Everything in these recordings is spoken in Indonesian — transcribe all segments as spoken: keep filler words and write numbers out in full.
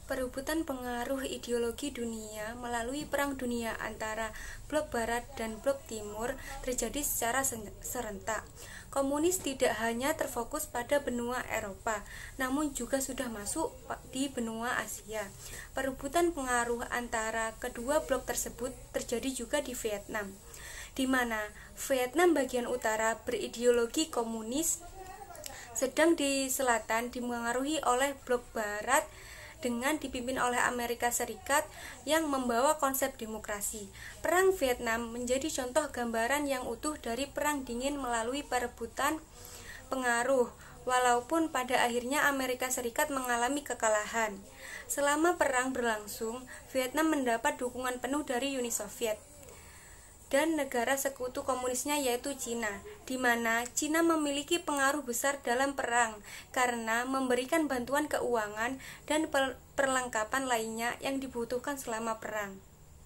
Perebutan pengaruh ideologi dunia melalui Perang Dunia antara blok Barat dan blok Timur terjadi secara serentak. Komunis tidak hanya terfokus pada benua Eropa, namun juga sudah masuk di benua Asia. Perebutan pengaruh antara kedua blok tersebut terjadi juga di Vietnam, di mana Vietnam bagian utara berideologi komunis, sedang di selatan dipengaruhi oleh blok Barat dengan dipimpin oleh Amerika Serikat yang membawa konsep demokrasi. Perang Vietnam menjadi contoh gambaran yang utuh dari Perang Dingin melalui perebutan pengaruh, walaupun pada akhirnya Amerika Serikat mengalami kekalahan. Selama perang berlangsung, Vietnam mendapat dukungan penuh dari Uni Soviet dan negara sekutu komunisnya yaitu Cina, di mana Cina memiliki pengaruh besar dalam perang karena memberikan bantuan keuangan dan perlengkapan lainnya yang dibutuhkan selama perang.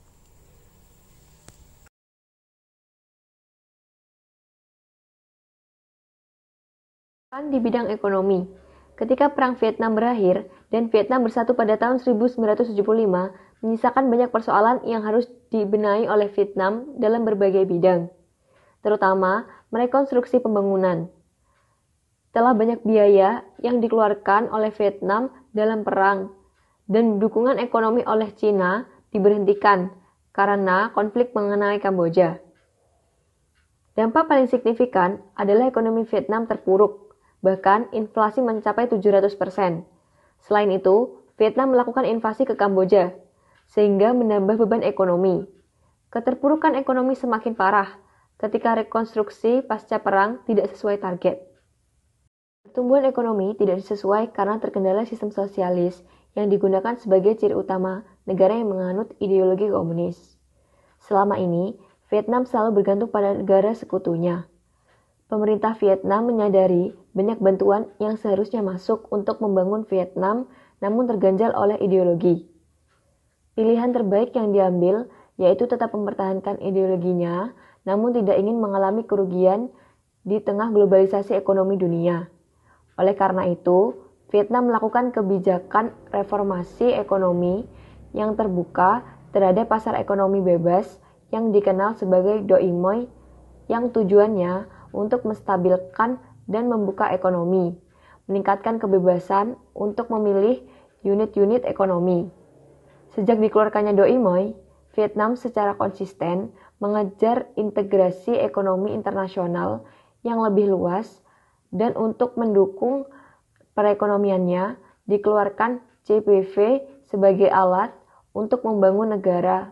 Di bidang ekonomi, ketika Perang Vietnam berakhir dan Vietnam bersatu pada tahun seribu sembilan ratus tujuh puluh lima, menyisakan banyak persoalan yang harus dibenahi oleh Vietnam dalam berbagai bidang, terutama merekonstruksi pembangunan. Telah banyak biaya yang dikeluarkan oleh Vietnam dalam perang, dan dukungan ekonomi oleh Cina diberhentikan karena konflik mengenai Kamboja. Dampak paling signifikan adalah ekonomi Vietnam terpuruk, bahkan inflasi mencapai tujuh ratus persen. Selain itu, Vietnam melakukan invasi ke Kamboja, sehingga menambah beban ekonomi. Keterpurukan ekonomi semakin parah ketika rekonstruksi pasca perang tidak sesuai target. Pertumbuhan ekonomi tidak sesuai karena terkendala sistem sosialis yang digunakan sebagai ciri utama negara yang menganut ideologi komunis. Selama ini, Vietnam selalu bergantung pada negara sekutunya. Pemerintah Vietnam menyadari banyak bantuan yang seharusnya masuk untuk membangun Vietnam, namun terganjal oleh ideologi. Pilihan terbaik yang diambil yaitu tetap mempertahankan ideologinya, namun tidak ingin mengalami kerugian di tengah globalisasi ekonomi dunia. Oleh karena itu, Vietnam melakukan kebijakan reformasi ekonomi yang terbuka terhadap pasar ekonomi bebas yang dikenal sebagai Doi Moi, yang tujuannya untuk menstabilkan dan membuka ekonomi, meningkatkan kebebasan untuk memilih unit-unit ekonomi. Sejak dikeluarkannya Doi Moi, Vietnam secara konsisten mengejar integrasi ekonomi internasional yang lebih luas, dan untuk mendukung perekonomiannya dikeluarkan C P V sebagai alat untuk membangun negara.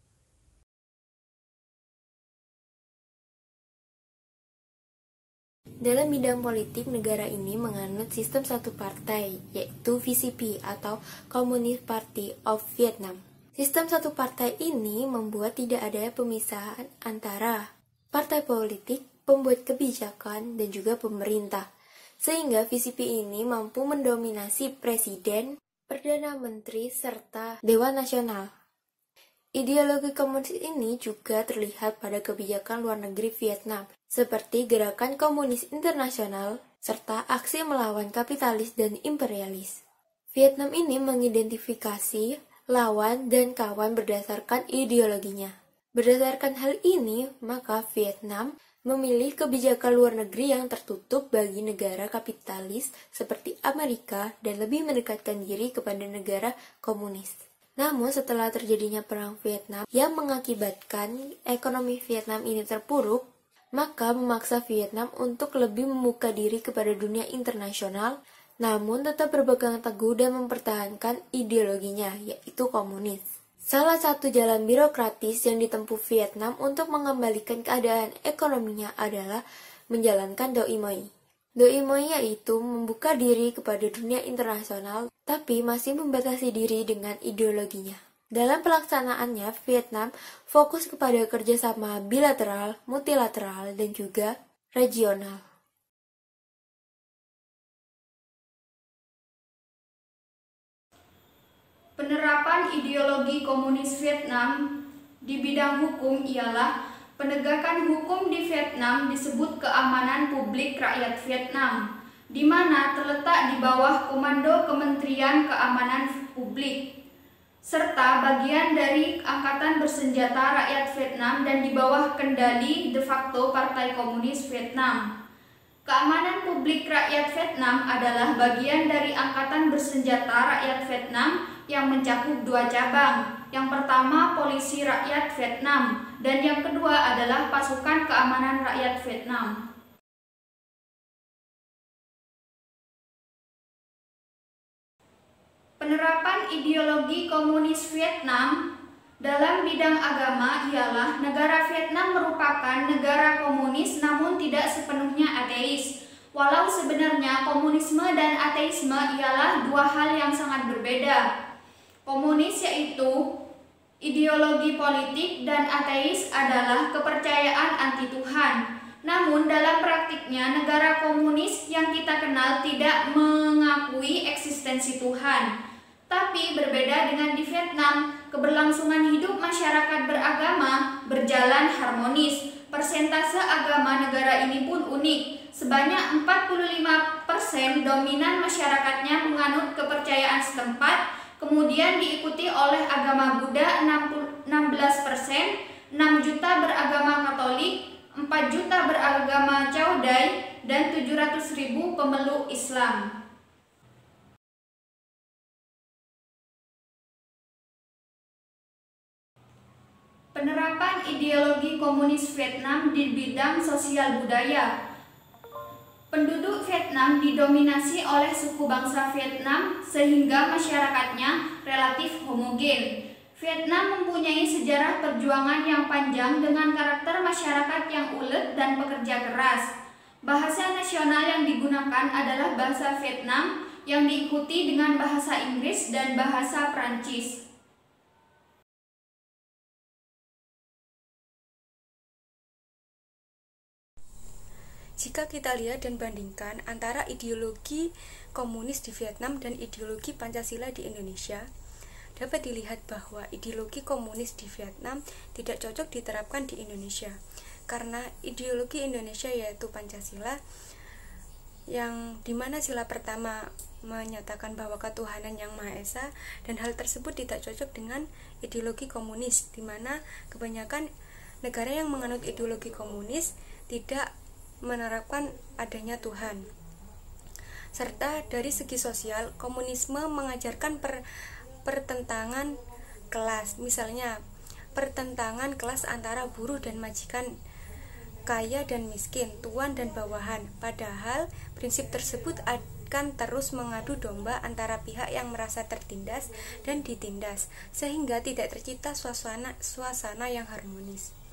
Dalam bidang politik, negara ini menganut sistem satu partai, yaitu V C P atau Communist Party of Vietnam. Sistem satu partai ini membuat tidak ada pemisahan antara partai politik, pembuat kebijakan, dan juga pemerintah, sehingga V C P ini mampu mendominasi presiden, perdana menteri, serta Dewan Nasional. Ideologi komunis ini juga terlihat pada kebijakan luar negeri Vietnam, seperti Gerakan Komunis Internasional, serta aksi melawan kapitalis dan imperialis. Vietnam ini mengidentifikasi lawan dan kawan berdasarkan ideologinya. Berdasarkan hal ini, maka Vietnam memilih kebijakan luar negeri yang tertutup bagi negara kapitalis seperti Amerika dan lebih mendekatkan diri kepada negara komunis. Namun setelah terjadinya Perang Vietnam yang mengakibatkan ekonomi Vietnam ini terpuruk, maka memaksa Vietnam untuk lebih membuka diri kepada dunia internasional, namun tetap berpegang teguh dan mempertahankan ideologinya, yaitu komunis. Salah satu jalan birokratis yang ditempuh Vietnam untuk mengembalikan keadaan ekonominya adalah menjalankan Doi Moi. Doi Moi yaitu membuka diri kepada dunia internasional, tapi masih membatasi diri dengan ideologinya. Dalam pelaksanaannya, Vietnam fokus kepada kerjasama bilateral, multilateral, dan juga regional. Penerapan ideologi komunis Vietnam di bidang hukum ialah penegakan hukum di Vietnam disebut keamanan publik rakyat Vietnam, di mana terletak di bawah komando Kementerian Keamanan publik, serta bagian dari Angkatan Bersenjata Rakyat Vietnam dan di bawah kendali de facto Partai Komunis Vietnam. Keamanan publik rakyat Vietnam adalah bagian dari Angkatan Bersenjata Rakyat Vietnam yang mencakup dua cabang. Yang pertama, Polisi Rakyat Vietnam, dan yang kedua adalah Pasukan Keamanan Rakyat Vietnam. Penerapan ideologi komunis Vietnam dalam bidang agama ialah negara Vietnam merupakan negara komunis namun tidak sepenuhnya ateis. Walau sebenarnya komunisme dan ateisme ialah dua hal yang sangat berbeda. Komunis yaitu ideologi politik dan ateis adalah kepercayaan anti Tuhan. Namun dalam praktiknya negara komunis yang kita kenal tidak mengakui eksistensi Tuhan. Tapi berbeda dengan di Vietnam, keberlangsungan hidup masyarakat beragama berjalan harmonis. Persentase agama negara ini pun unik. Sebanyak empat puluh lima persen dominan masyarakatnya menganut kepercayaan setempat, kemudian diikuti oleh agama Buddha enam belas persen, enam juta beragama Katolik, empat juta beragama Cao Dai, dan tujuh ratus ribu pemeluk Islam. Penerapan ideologi komunis Vietnam di bidang sosial budaya. Penduduk Vietnam didominasi oleh suku bangsa Vietnam sehingga masyarakatnya relatif homogen. Vietnam mempunyai sejarah perjuangan yang panjang dengan karakter masyarakat yang ulet dan pekerja keras. Bahasa nasional yang digunakan adalah bahasa Vietnam yang diikuti dengan bahasa Inggris dan bahasa Prancis. Jika kita lihat dan bandingkan antara ideologi komunis di Vietnam dan ideologi Pancasila di Indonesia, dapat dilihat bahwa ideologi komunis di Vietnam tidak cocok diterapkan di Indonesia, karena ideologi Indonesia yaitu Pancasila, yang dimana sila pertama menyatakan bahwa ketuhanan yang Maha Esa, dan hal tersebut tidak cocok dengan ideologi komunis, dimana kebanyakan negara yang menganut ideologi komunis tidak menerapkan adanya Tuhan. Serta dari segi sosial, komunisme mengajarkan per, pertentangan kelas, misalnya pertentangan kelas antara buruh dan majikan, kaya dan miskin, tuan dan bawahan. Padahal prinsip tersebut akan terus mengadu domba antara pihak yang merasa tertindas dan ditindas, sehingga tidak tercipta suasana suasana yang harmonis.